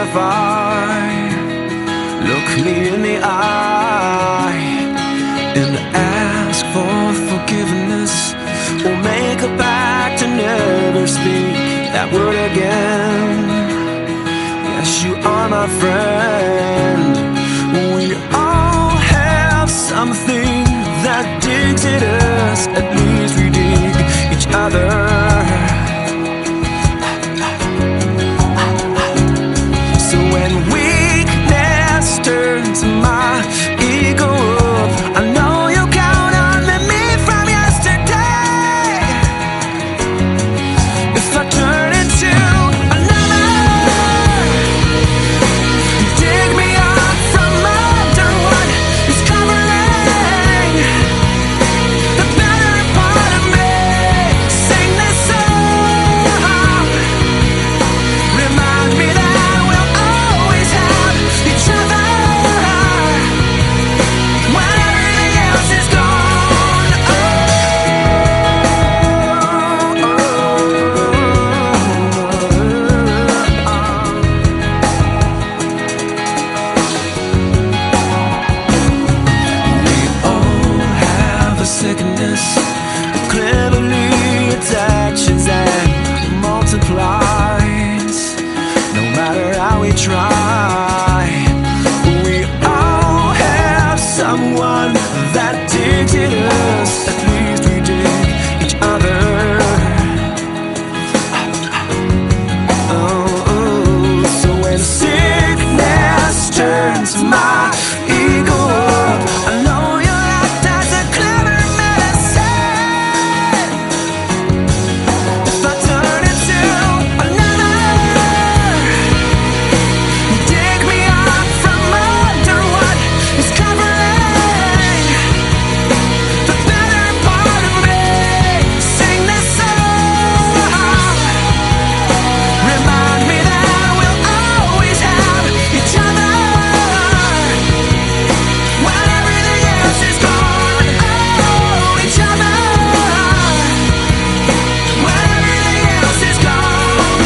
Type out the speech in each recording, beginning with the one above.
survive. Look me in the eye and ask for forgiveness, or make a pact to never speak that word again. Yes, you are my friend. We all have something that digs at us. At least we dig each other. So when weakness turns my ego up, I know you count on me from yesterday. If I turn into another, you dig me up from under what is covering the better part of me. Sing this song, remind me that we'll always have each other when everything else is gone. We all have a sickness that cleverly attaches and multiplies. No matter how we try, we all have someone that digs at us. At least we dig each other. So when sickness turns my ego up, I know you'll act as a clever medicine. If I turn into another, you dig me up from under what is covering the better part of me. Sing this song, remind me that we'll always have each other when everything else is gone. Oh, each other when everything else is gone.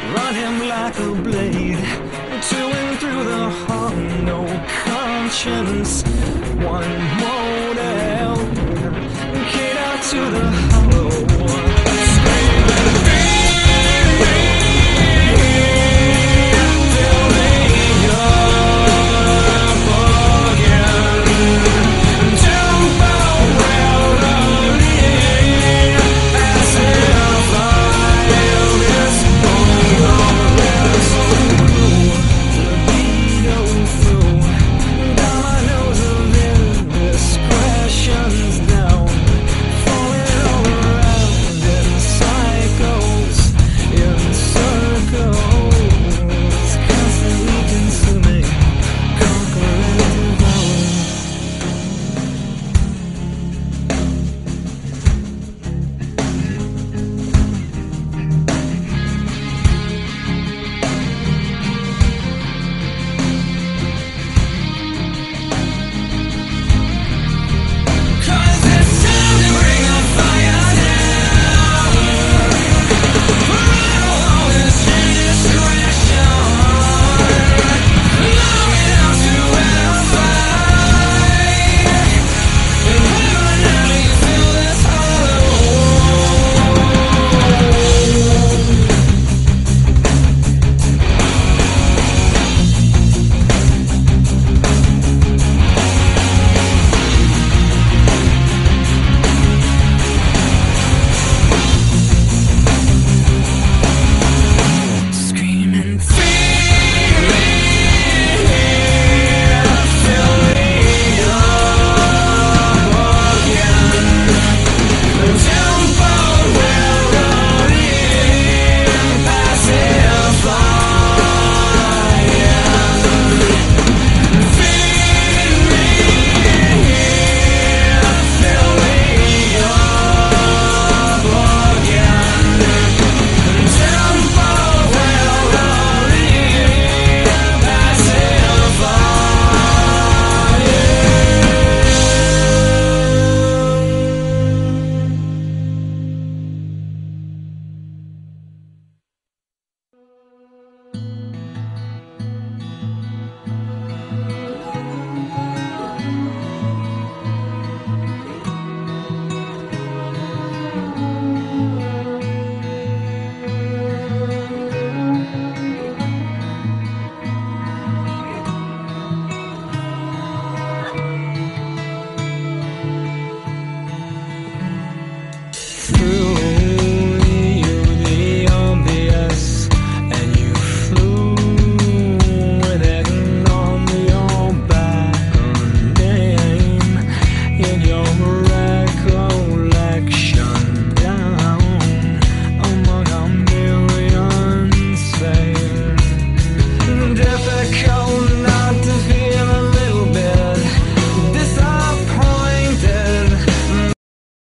like a blade, chewing through the heart, no conscience.